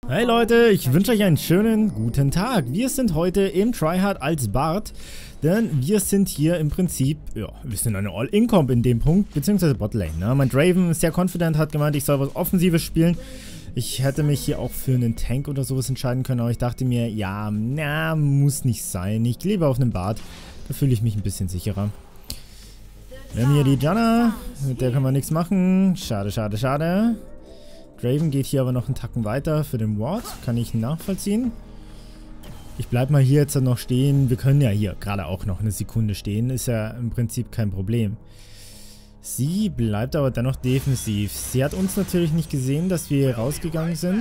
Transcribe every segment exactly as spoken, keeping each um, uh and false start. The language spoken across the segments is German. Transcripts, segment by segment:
Hey Leute, ich wünsche euch einen schönen guten Tag. Wir sind heute im Tryhard als Bard, denn wir sind hier im Prinzip, ja, wir sind eine All-In-Comp in dem Punkt, beziehungsweise Botlane. Ne? Mein Draven ist sehr confident, hat gemeint, ich soll was Offensives spielen. Ich hätte mich hier auch für einen Tank oder sowas entscheiden können, aber ich dachte mir, ja, na, muss nicht sein. Ich lebe auf einem Bard, da fühle ich mich ein bisschen sicherer. Wir haben hier die Janna, mit der können wir nichts machen. Schade, schade, schade. Draven geht hier aber noch einen Tacken weiter für den Ward. Kann ich nachvollziehen. Ich bleib mal hier jetzt noch stehen. Wir können ja hier gerade auch noch eine Sekunde stehen. Ist ja im Prinzip kein Problem. Sie bleibt aber dennoch defensiv. Sie hat uns natürlich nicht gesehen, dass wir hier rausgegangen sind.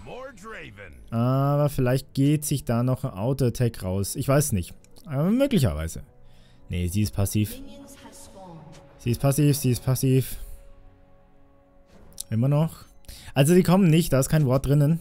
Aber vielleicht geht sich da noch ein Auto-Attack raus. Ich weiß nicht. Aber möglicherweise. Nee, sie ist passiv. Sie ist passiv, sie ist passiv. Immer noch. Also die kommen nicht, da ist kein Wort drinnen.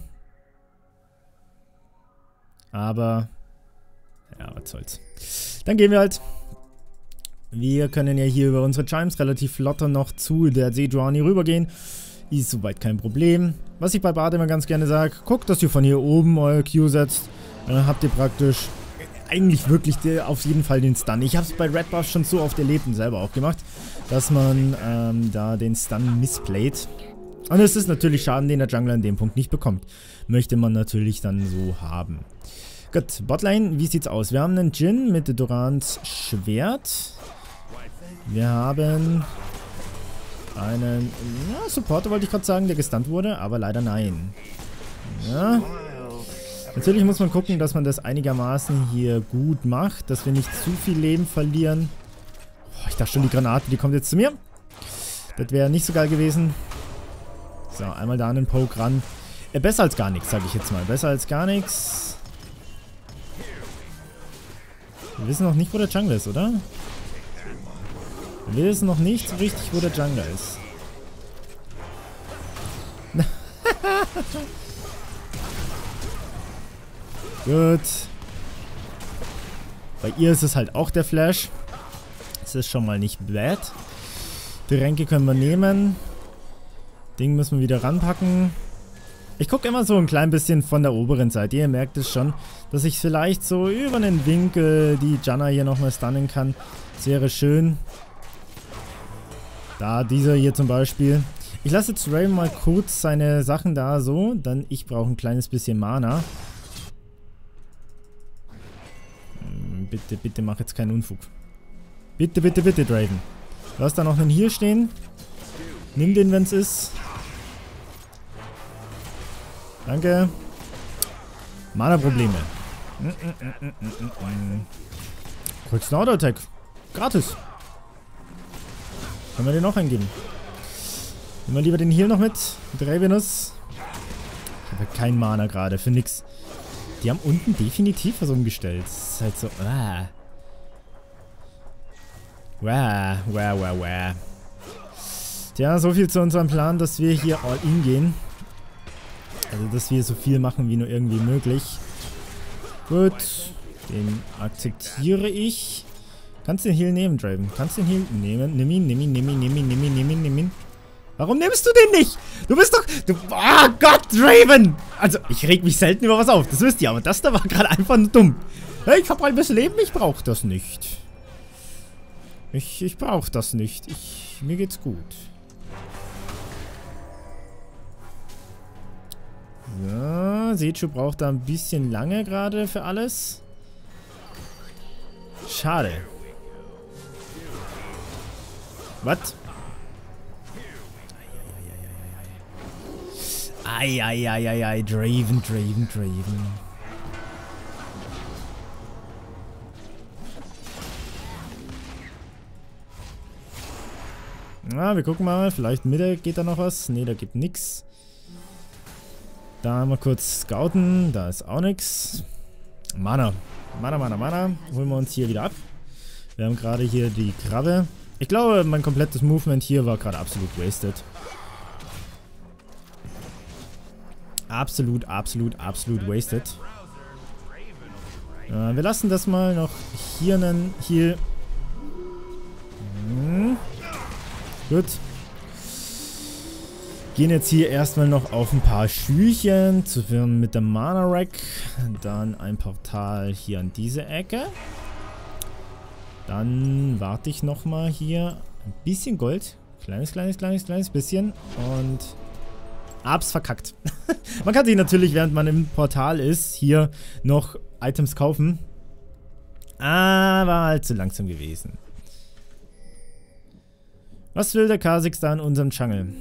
Aber, ja, was soll's. Dann gehen wir halt. Wir können ja hier über unsere Chimes relativ flotter noch zu der Sejuani rübergehen. Ist soweit kein Problem. Was ich bei Bard immer ganz gerne sage, guckt, dass ihr von hier oben euer Q setzt. Dann habt ihr praktisch eigentlich wirklich die, auf jeden Fall den Stun. Ich habe es bei Red Buff schon so oft erlebt und selber auch gemacht, dass man ähm, da den Stun missplayt. Und es ist natürlich Schaden, den der Jungler in dem Punkt nicht bekommt. Möchte man natürlich dann so haben. Gut, Botlane, wie sieht's aus? Wir haben einen Jhin mit Durans Schwert. Wir haben einen ja, Supporter, wollte ich gerade sagen, der gestunt wurde, aber leider nein. Ja. Natürlich muss man gucken, dass man das einigermaßen hier gut macht, dass wir nicht zu viel Leben verlieren. Oh, ich dachte schon, die Granate, die kommt jetzt zu mir. Das wäre nicht so geil gewesen. So, einmal da an den Poke ran. Äh, besser als gar nichts, sage ich jetzt mal. Besser als gar nichts. Wir wissen noch nicht, wo der Jungler ist, oder? Wir wissen noch nicht so richtig, wo der Jungler ist. Gut. Bei ihr ist es halt auch der Flash. Das ist schon mal nicht bad. Die Ränke können wir nehmen. Ding müssen wir wieder ranpacken. Ich gucke immer so ein klein bisschen von der oberen Seite. Ihr merkt es schon, dass ich vielleicht so über einen Winkel die Janna hier nochmal stunnen kann. Das wäre schön. Da, dieser hier zum Beispiel. Ich lasse jetzt Raven mal kurz seine Sachen da so. Dann ich brauche ein kleines bisschen Mana. Hm, bitte, bitte mach jetzt keinen Unfug. Bitte, bitte, bitte, Draven. Du hast da noch einen hier stehen. Nimm den, wenn es ist. Danke. Mana-Probleme. Mm, mm, mm, mm, mm, mm. Kurz ein Auto-Attack. Gratis. Können wir den noch eingeben? Nehmen wir lieber den Heal noch mit. Mit Ravenous. Ich habe kein Mana gerade. Für nix. Die haben unten definitiv was umgestellt. Das ist halt so. Ah. Wah. Wah, wah, wah. Tja, so viel zu unserem Plan, dass wir hier all in gehen. Also, dass wir so viel machen wie nur irgendwie möglich. Gut. Den akzeptiere ich. Kannst du den Heal nehmen, Draven? Kannst du den Heal nehmen? Nimm ihn, nimm ihn, nimm ihn, nimm ihn, nimm ihn, nimm ihn, nimm ihn. Warum nimmst du den nicht? Du bist doch... Du, oh Gott, Draven! Also, ich reg mich selten über was auf. Das wisst ihr, aber das da war gerade einfach nur dumm. Hey, ich hab ein bisschen Leben, ich brauch das nicht. Ich, ich brauch das nicht. Ich, mir geht's gut. So, Seju braucht da ein bisschen lange gerade für alles. Schade. Was? Eieieiei, Draven, Draven, Draven. Na, wir gucken mal. Vielleicht Mitte geht da noch was. Ne, da geht nix. Da mal kurz scouten. Da ist auch nix. Mana. Mana, Mana, Mana. Holen wir uns hier wieder ab. Wir haben gerade hier die Krabbe. Ich glaube, mein komplettes Movement hier war gerade absolut wasted. Absolut, absolut, absolut wasted. Äh, wir lassen das mal noch hier einen Heal. Hm. Gut. Gehen jetzt hier erstmal noch auf ein paar Schüchen zu führen mit der Mana Rack. Dann ein Portal hier an diese Ecke. Dann warte ich nochmal hier. Ein bisschen Gold. Kleines, kleines, kleines, kleines bisschen. Und hab's verkackt. Man kann sich natürlich, während man im Portal ist, hier noch Items kaufen. Aber halt zu langsam gewesen. Was will der Kha'Zix da in unserem Jungle?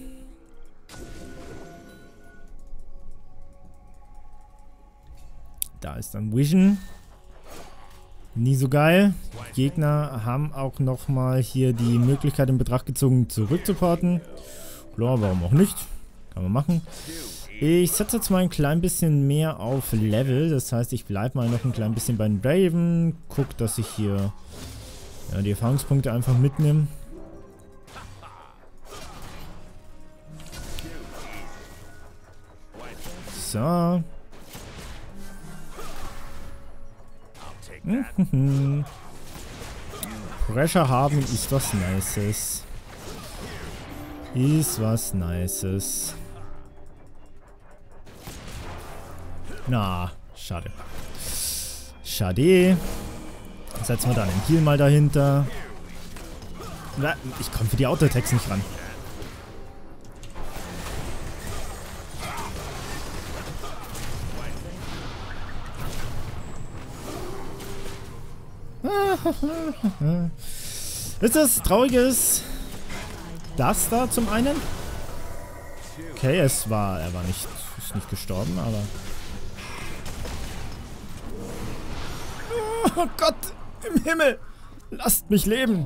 Da ist dann Vision. Nie so geil. Die Gegner haben auch nochmal hier die Möglichkeit in Betracht gezogen, zurückzuporten. Klar, warum auch nicht? Kann man machen. Ich setze jetzt mal ein klein bisschen mehr auf Level. Das heißt, ich bleibe mal noch ein klein bisschen bei den Draven. Guck, dass ich hier ja, die Erfahrungspunkte einfach mitnehme. So. Pressure haben ist was Nices. Ist was Nices. Na, schade. Schade. Setzen wir dann den Heal mal dahinter. Ich komme für die Auto-Attacks nicht ran. Ist das Trauriges? Das da zum einen? Okay, es war, er war nicht, ist nicht gestorben, aber... Oh Gott, im Himmel! Lasst mich leben!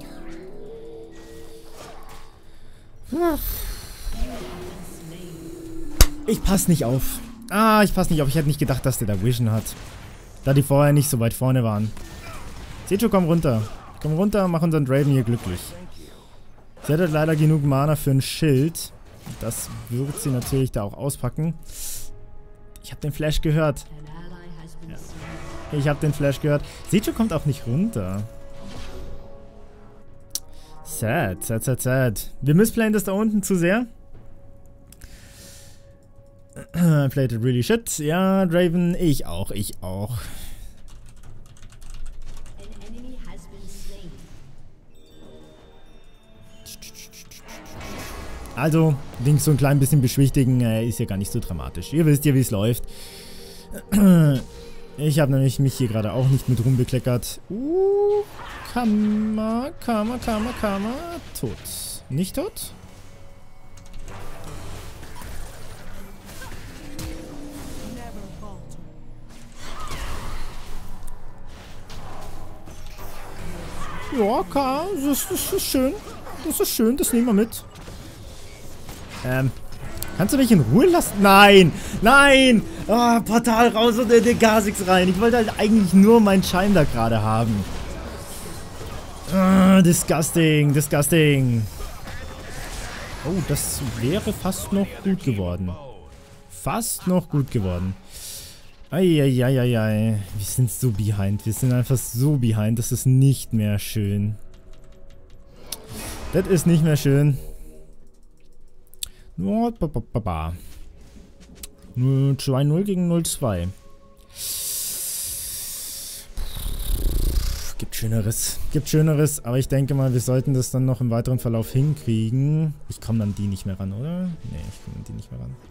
Ich passe nicht auf. Ah, ich passe nicht auf. Ich hätte nicht gedacht, dass der da Vision hat. Da die vorher nicht so weit vorne waren. Sejo, komm runter. Komm runter, mach unseren Draven hier glücklich. Sie hat halt leider genug Mana für ein Schild. Das wird sie natürlich da auch auspacken. Ich habe den Flash gehört. Ja. Ich habe den Flash gehört. Sejo kommt auch nicht runter. Sad, sad, sad, sad. Wir missplayen das da unten zu sehr. I played it really shit. Ja, Draven, ich auch, ich auch. Also, Dings so ein klein bisschen beschwichtigen, äh, ist ja gar nicht so dramatisch. Ihr wisst ja, wie es läuft. Ich habe nämlich mich hier gerade auch nicht mit rumbekleckert. Uh, Karma, Karma, Karma, Karma. Tot. Nicht tot? Ja, K, das, das ist schön. Das ist schön, das nehmen wir mit. Ähm, kannst du mich in Ruhe lassen? Nein! Nein! Ah, Portal raus und in den Kha'Zix rein. Ich wollte halt eigentlich nur meinen Schein da gerade haben. Ah, disgusting, disgusting. Oh, das wäre fast noch gut geworden. Fast noch gut geworden. Eieieiei. Wir sind so behind. Wir sind einfach so behind. Das ist nicht mehr schön. Das ist nicht mehr schön. null zwei null gegen null zwei. Gibt Schöneres. Gibt Schöneres. Aber ich denke mal, wir sollten das dann noch im weiteren Verlauf hinkriegen. Ich komme an die nicht mehr ran, oder? Nee, ich komme an die nicht mehr ran.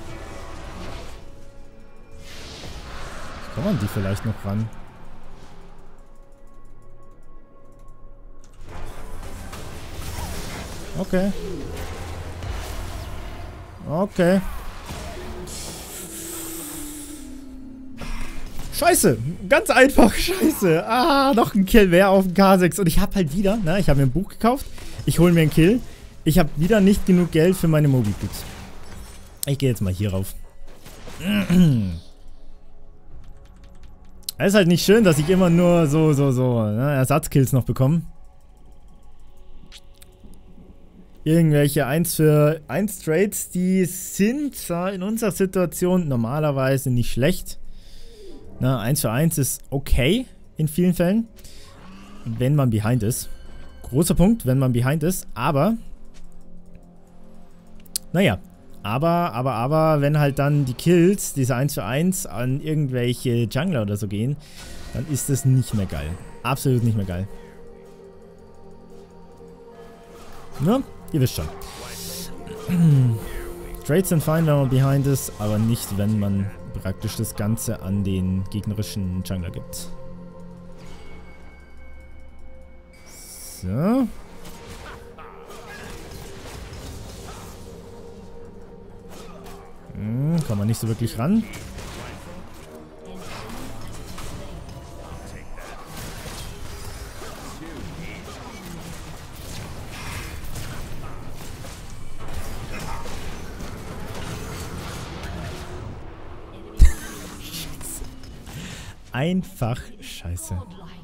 Ich komme an die vielleicht noch ran. Okay. Okay. Scheiße. Ganz einfach. Scheiße. Ah, noch ein Kill mehr auf dem Kha'Zix. Und ich habe halt wieder, ne, ich habe mir ein Buch gekauft. Ich hole mir einen Kill. Ich habe wieder nicht genug Geld für meine Mobi-Boots. Ich gehe jetzt mal hier rauf. Es ist halt nicht schön, dass ich immer nur so, so, so, ne, Ersatzkills noch bekomme. Irgendwelche eins für eins Trades, die sind zwar in unserer Situation normalerweise nicht schlecht. Na, eins für eins ist okay in vielen Fällen, wenn man behind ist. Großer Punkt, wenn man behind ist, aber naja, Aber, aber, aber, wenn halt dann die Kills, diese eins für eins an irgendwelche Jungler oder so gehen, dann ist das nicht mehr geil. Absolut nicht mehr geil. Ja, ihr wisst schon. Trades sind fein, wenn man behind ist, aber nicht, wenn man praktisch das Ganze an den gegnerischen Jungler gibt. So. Hm, kann man nicht so wirklich ran. Einfach scheiße.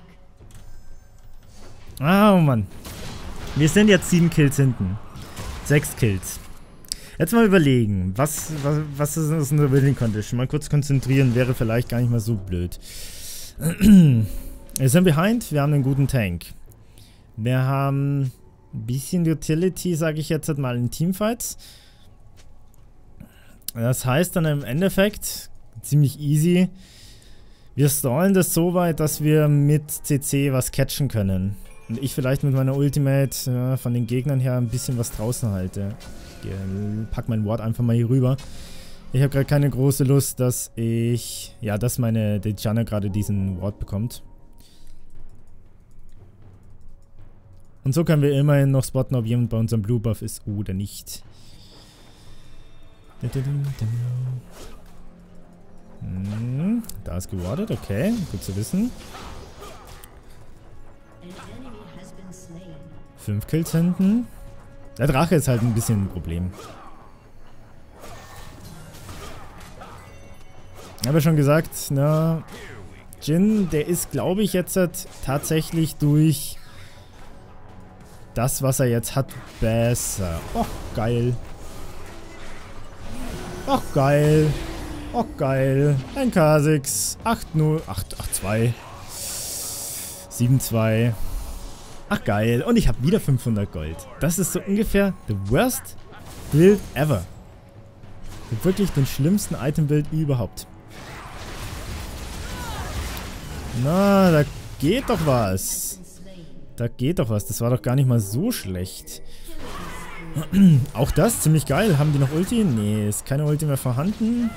Oh Mann. Wir sind jetzt sieben Kills hinten. Sechs Kills. Jetzt mal überlegen, was, was, was ist unsere Winning Condition? Mal kurz konzentrieren, wäre vielleicht gar nicht mal so blöd. Wir sind behind, wir haben einen guten Tank. Wir haben ein bisschen Utility, sage ich jetzt mal, in Teamfights. Das heißt dann im Endeffekt, ziemlich easy, wir stallen das so weit, dass wir mit C C was catchen können. Und ich vielleicht mit meiner Ultimate ja, von den Gegnern her ein bisschen was draußen halte. Ich pack mein Ward einfach mal hier rüber. Ich habe gerade keine große Lust, dass ich... Ja, dass meine Dejana gerade diesen Ward bekommt. Und so können wir immerhin noch spotten, ob jemand bei unserem Blue Buff ist oder nicht. Hm, da ist gewardet, okay. Gut zu wissen. Fünf Kills hinten. Der Drache ist halt ein bisschen ein Problem. Ich habe ja schon gesagt, na, Jhin, der ist, glaube ich, jetzt halt tatsächlich durch das, was er jetzt hat, besser. Och, geil. Och, geil. Och, geil. Ein Kha'Zix. acht null. acht zwei. sieben zwei. Ach geil, und ich habe wieder fünfhundert Gold. Das ist so ungefähr the worst Build ever. Wirklich den schlimmsten Item-Build überhaupt. Na, da geht doch was. Da geht doch was, das war doch gar nicht mal so schlecht. Auch das, ziemlich geil. Haben die noch Ulti? Nee, ist keine Ulti mehr vorhanden.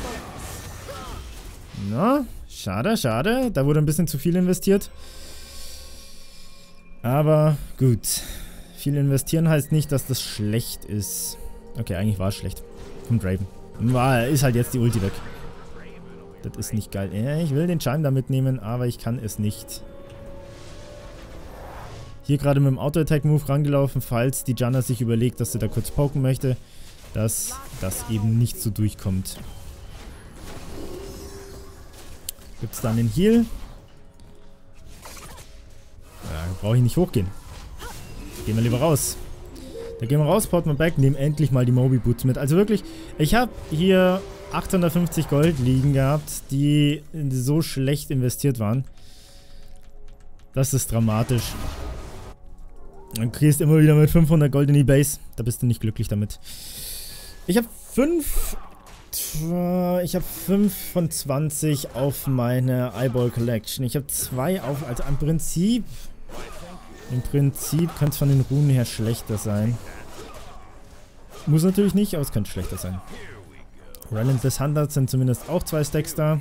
Na, schade, schade. Da wurde ein bisschen zu viel investiert. Aber gut. Viel investieren heißt nicht, dass das schlecht ist. Okay, eigentlich war es schlecht. Vom Draven. War, ist halt jetzt die Ulti weg. Das ist nicht geil. Ich will den Chime da mitnehmen, aber ich kann es nicht. Hier gerade mit dem Auto-Attack-Move rangelaufen, falls die Janna sich überlegt, dass sie da kurz poken möchte. Dass das eben nicht so durchkommt. Gibt es dann den Heal? Ja, brauche ich nicht hochgehen. Gehen wir lieber raus. Da gehen wir raus, port mal back, nehmen endlich mal die Moby Boots mit. Also wirklich, ich habe hier achthundertfünfzig Gold liegen gehabt, die so schlecht investiert waren. Das ist dramatisch. Dann kriegst du immer wieder mit fünfhundert Gold in die Base. Da bist du nicht glücklich damit. Ich habe fünf... Ich habe fünf von zwanzig auf meine Eyeball Collection. Ich habe zwei auf... Also im Prinzip... Im Prinzip könnte es von den Runen her schlechter sein. Muss natürlich nicht, aber es könnte schlechter sein. Relentless Hunter sind zumindest auch zwei Stacks da.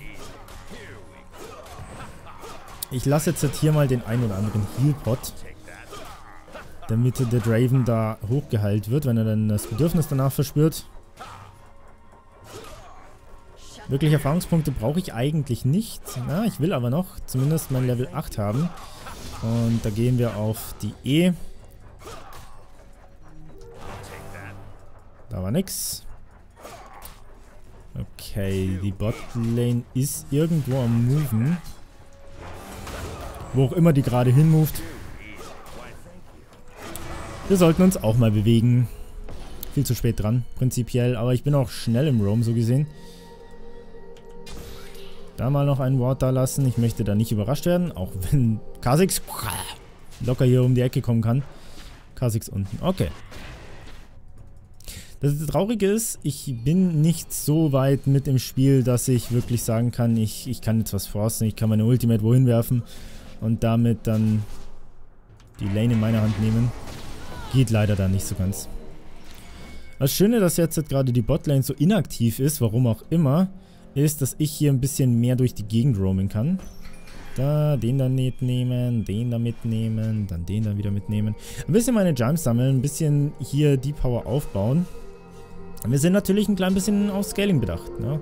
Ich lasse jetzt hier mal den einen oder anderen Heal-Pot, damit der Draven da hochgeheilt wird, wenn er dann das Bedürfnis danach verspürt. Wirklich Erfahrungspunkte brauche ich eigentlich nicht. Na, ich will aber noch zumindest mein Level acht haben. Und da gehen wir auf die E. Da war nix. Okay, die Botlane ist irgendwo am Moven. Wo auch immer die gerade hinmoved. Wir sollten uns auch mal bewegen. Viel zu spät dran, prinzipiell. Aber ich bin auch schnell im Roam, so gesehen. Da mal noch einen Ward da lassen. Ich möchte da nicht überrascht werden. Auch wenn Kha'Zix locker hier um die Ecke kommen kann. Kha'Zix unten. Okay. Das Traurige ist, ich bin nicht so weit mit im Spiel, dass ich wirklich sagen kann, ich, ich kann jetzt was forcen, ich kann meine Ultimate wohin werfen und damit dann die Lane in meine Hand nehmen. Geht leider da nicht so ganz. Das Schöne, dass jetzt gerade die Botlane so inaktiv ist, warum auch immer, ist, dass ich hier ein bisschen mehr durch die Gegend roamen kann. Da, den dann mitnehmen, den da mitnehmen, dann den dann wieder mitnehmen. Ein bisschen meine Jumps sammeln, ein bisschen hier die Power aufbauen. Wir sind natürlich ein klein bisschen auf Scaling bedacht, ne?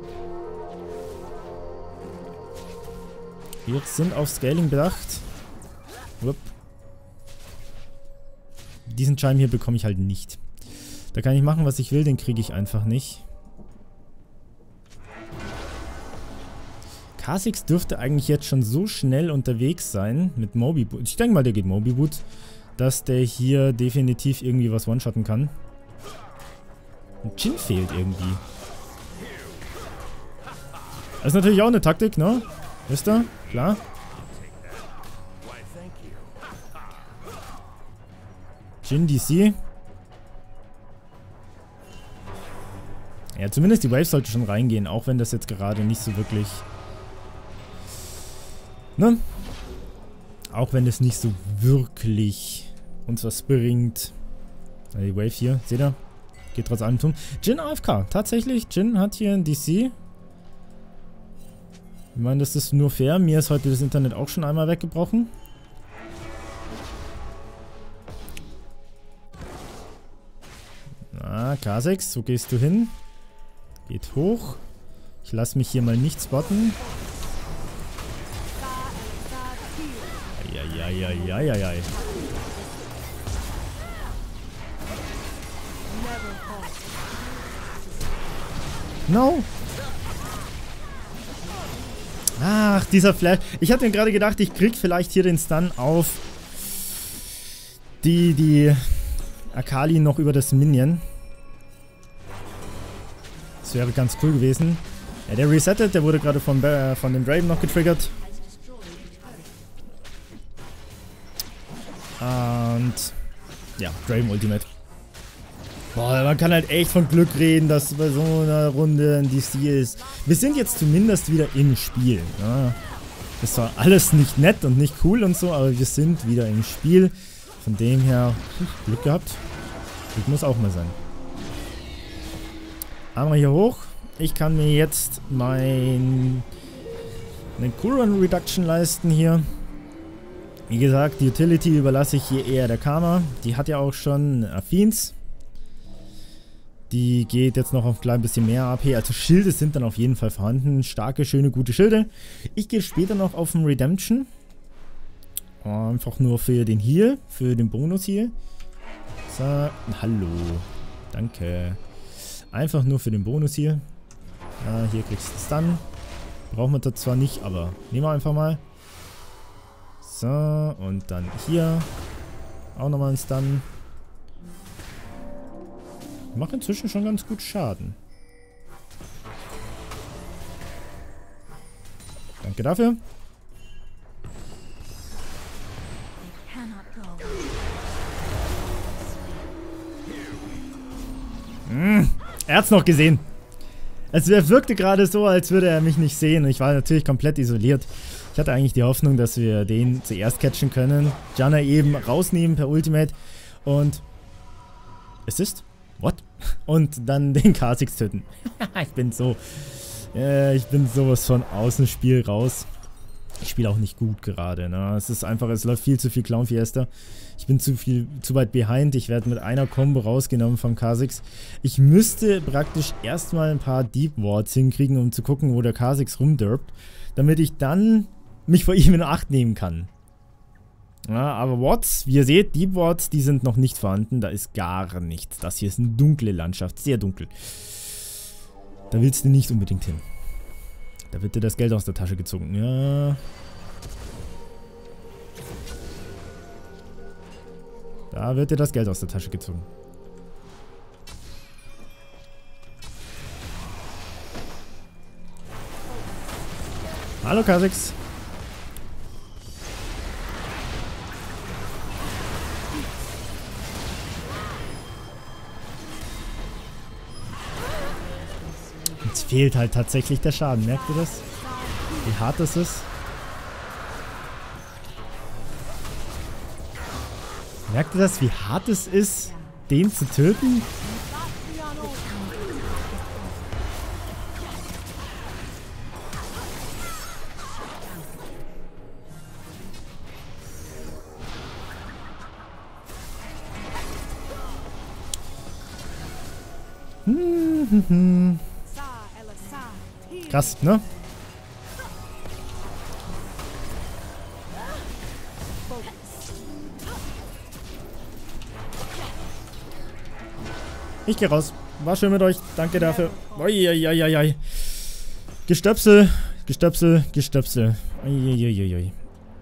Wir sind auf Scaling bedacht. Upp. Diesen Chime hier bekomme ich halt nicht. Da kann ich machen, was ich will, den kriege ich einfach nicht. Kha'Zix dürfte eigentlich jetzt schon so schnell unterwegs sein mit Moby Boot. Ich denke mal, der geht Moby Boot, dass der hier definitiv irgendwie was one-shotten kann. Und Jhin fehlt irgendwie. Das ist natürlich auch eine Taktik, ne? Wisst ihr? Klar. Jhin D C. Ja, zumindest die Wave sollte schon reingehen, auch wenn das jetzt gerade nicht so wirklich... Ne? Auch wenn es nicht so wirklich uns was bringt. Die Wave hier, seht ihr? Geht trotz allem tun. Jhin A F K. Tatsächlich, Jhin hat hier ein D C. Ich meine, das ist nur fair. Mir ist heute das Internet auch schon einmal weggebrochen. Na, Kha'Zix, wo gehst du hin? Geht hoch. Ich lasse mich hier mal nicht spotten. Eieieiei. No! Ach, dieser Flash. Ich hatte mir gerade gedacht, ich krieg vielleicht hier den Stun auf die, die Akali noch über das Minion. Das wäre ganz cool gewesen. Ja, der resettet, der wurde gerade von, äh, von dem Draven noch getriggert. Und ja, Draven Ultimate. Boah, man kann halt echt von Glück reden, dass bei so einer Runde ein D C ist. Wir sind jetzt zumindest wieder im Spiel. Ja. Das war alles nicht nett und nicht cool und so, aber wir sind wieder im Spiel. Von dem her, Glück gehabt. Glück muss auch mal sein. Einmal hier hoch. Ich kann mir jetzt mein eine Coolrun Reduction leisten hier. Wie gesagt, die Utility überlasse ich hier eher der Karma. Die hat ja auch schon Affins. Die geht jetzt noch auf ein klein bisschen mehr A P. Also Schilde sind dann auf jeden Fall vorhanden. Starke, schöne, gute Schilde. Ich gehe später noch auf den Redemption. Einfach nur für den Heal. Für den Bonus hier. So, hallo. Danke. Einfach nur für den Bonus hier. Ja, hier kriegst du Stun. Brauchen wir das zwar nicht, aber nehmen wir einfach mal. So, und dann hier. Auch nochmal einen Stun. Macht inzwischen schon ganz gut Schaden. Danke dafür. Mmh, er hat's noch gesehen. Es wirkte gerade so, als würde er mich nicht sehen. Ich war natürlich komplett isoliert. Ich hatte eigentlich die Hoffnung, dass wir den zuerst catchen können. Janna eben rausnehmen per Ultimate. Und... Assist? What? Und dann den Kha'Zix töten. Ich bin so... Äh, ich bin sowas von aus dem Spiel raus. Ich spiele auch nicht gut gerade, ne? Es ist einfach, es läuft viel zu viel Clown Fiesta. Ich bin zu viel, zu weit behind. Ich werde mit einer Combo rausgenommen vom Kha'Zix. Ich müsste praktisch erstmal ein paar Deep Wards hinkriegen, um zu gucken, wo der Kha'Zix rumdirbt. Damit ich dann mich vor ihm in Acht nehmen kann. Ja, aber Wards, wie ihr seht, Deep Wards, die sind noch nicht vorhanden. Da ist gar nichts. Das hier ist eine dunkle Landschaft, sehr dunkel. Da willst du nicht unbedingt hin. Da wird dir das Geld aus der Tasche gezogen. Ja. Da wird dir das Geld aus der Tasche gezogen. Hallo Kha'Zix. fehlt halt tatsächlich der Schaden. Merkt ihr das? Wie hart das ist? Merkt ihr das, wie hart es ist, den zu töten? Krass, ne? Ich geh raus. War schön mit euch. Danke dafür. Uiuiuiui. Gestöpsel, Gestöpsel, Gestöpsel. Uiuiuiui.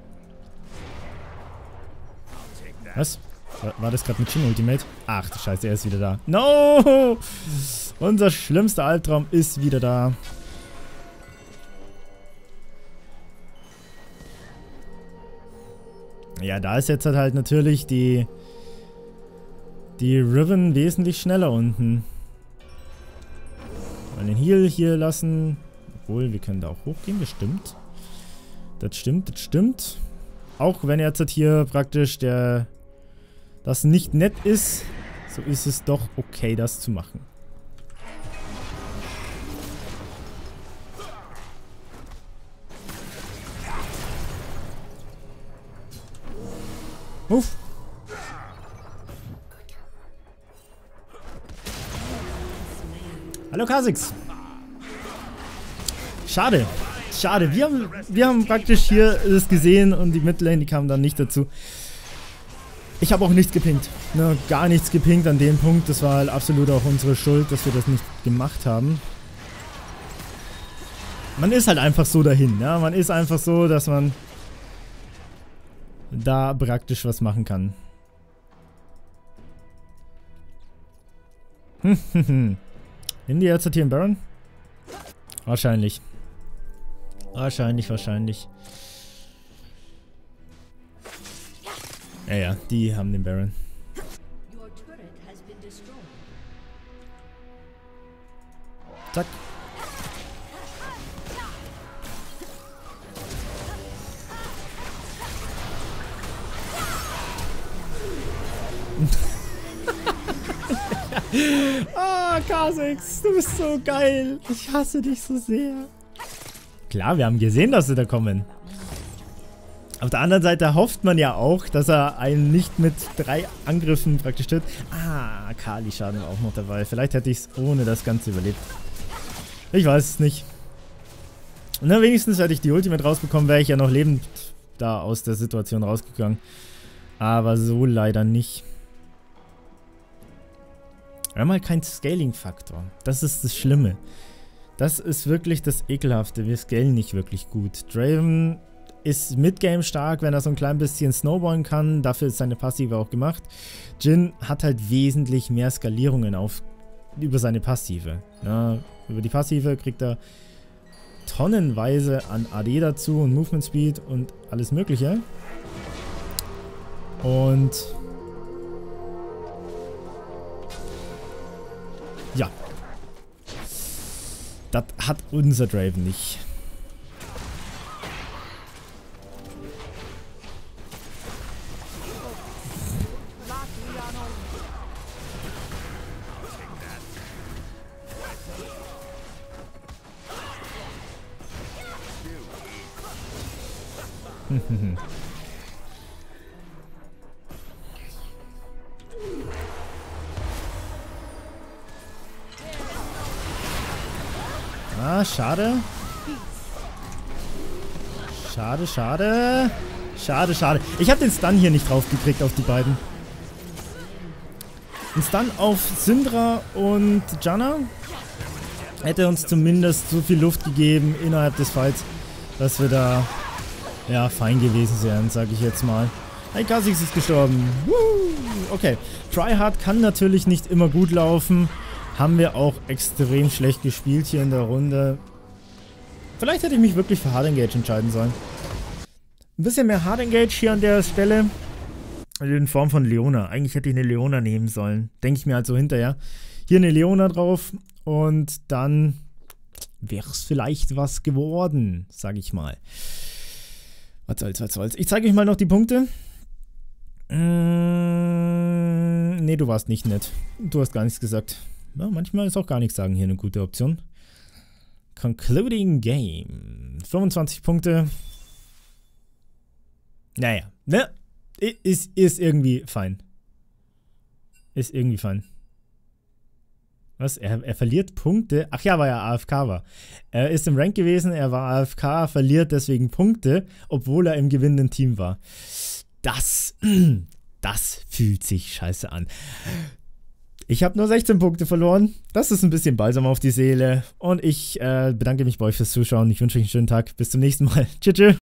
Was? War das gerade mit Shin Ultimate? Ach du Scheiße, er ist wieder da. No! Unser schlimmster Albtraum ist wieder da. Ja, da ist jetzt halt natürlich die die Riven wesentlich schneller unten. Mal den Heal hier lassen. Obwohl, wir können da auch hochgehen, das stimmt. Das stimmt, das stimmt. Auch wenn jetzt hier praktisch der das nicht nett ist, so ist es doch okay, das zu machen. Uff. Hallo Kha'Zix. Schade. Schade. Wir haben, wir haben praktisch hier das gesehen und die Midlane, die kamen dann nicht dazu. Ich habe auch nichts gepinkt. Ne, gar nichts gepinkt an dem Punkt. Das war halt absolut auch unsere Schuld, dass wir das nicht gemacht haben. Man ist halt einfach so dahin. Ja? Man ist einfach so, dass man da praktisch was machen kann. Nehmen die jetzt hier einen Baron? Wahrscheinlich. Wahrscheinlich, wahrscheinlich. Ja, ja, die haben den Baron. Zack. Ah, Kha'Zix, du bist so geil. Ich hasse dich so sehr. Klar, wir haben gesehen, dass sie da kommen. Auf der anderen Seite hofft man ja auch, dass er einen nicht mit drei Angriffen praktisch tötet. Ah, Kali-Schaden war auch noch dabei. Vielleicht hätte ich es ohne das Ganze überlebt. Ich weiß es nicht. Na, wenigstens hätte ich die Ultimate rausbekommen, wäre ich ja noch lebend da aus der Situation rausgegangen. Aber so leider nicht. Wir haben halt keinen Scaling-Faktor. Das ist das Schlimme. Das ist wirklich das Ekelhafte. Wir scalen nicht wirklich gut. Draven ist Midgame stark, wenn er so ein klein bisschen snowballen kann. Dafür ist seine Passive auch gemacht. Jhin hat halt wesentlich mehr Skalierungen auf, über seine Passive. Ja, über die Passive kriegt er tonnenweise an A D dazu und Movement Speed und alles mögliche. Und ja. Das hat unser Draven nicht. Ah, schade. Schade, schade. Schade, schade. Ich habe den Stun hier nicht drauf gekriegt auf die beiden. Ein Stun auf Syndra und Janna hätte uns zumindest so viel Luft gegeben innerhalb des Fights, dass wir da ja fein gewesen wären, sage ich jetzt mal. Hey, Kha'Zix ist gestorben. Woo! Okay, Tryhard kann natürlich nicht immer gut laufen. Haben wir auch extrem schlecht gespielt hier in der Runde. Vielleicht hätte ich mich wirklich für Hard Engage entscheiden sollen. Ein bisschen mehr Hard Engage hier an der Stelle. In Form von Leona. Eigentlich hätte ich eine Leona nehmen sollen. Denke ich mir halt so hinterher. Hier eine Leona drauf. Und dann wäre es vielleicht was geworden, sage ich mal. Was soll's, was soll's. Ich zeige euch mal noch die Punkte. Mm, nee, du warst nicht nett. Du hast gar nichts gesagt. Ja, manchmal ist auch gar nichts sagen hier eine gute Option. Concluding Game. fünfundzwanzig Punkte. Naja, ne? Ist, ist irgendwie fein. Ist irgendwie fein. Was? Er, er verliert Punkte? Ach ja, weil er A F K war. Er ist im Rank gewesen, er war A F K, verliert deswegen Punkte, obwohl er im gewinnenden Team war. Das, das fühlt sich scheiße an. Ich habe nur sechzehn Punkte verloren. Das ist ein bisschen balsam auf die Seele. Und ich äh, bedanke mich bei euch fürs Zuschauen. Ich wünsche euch einen schönen Tschüss, tschüss.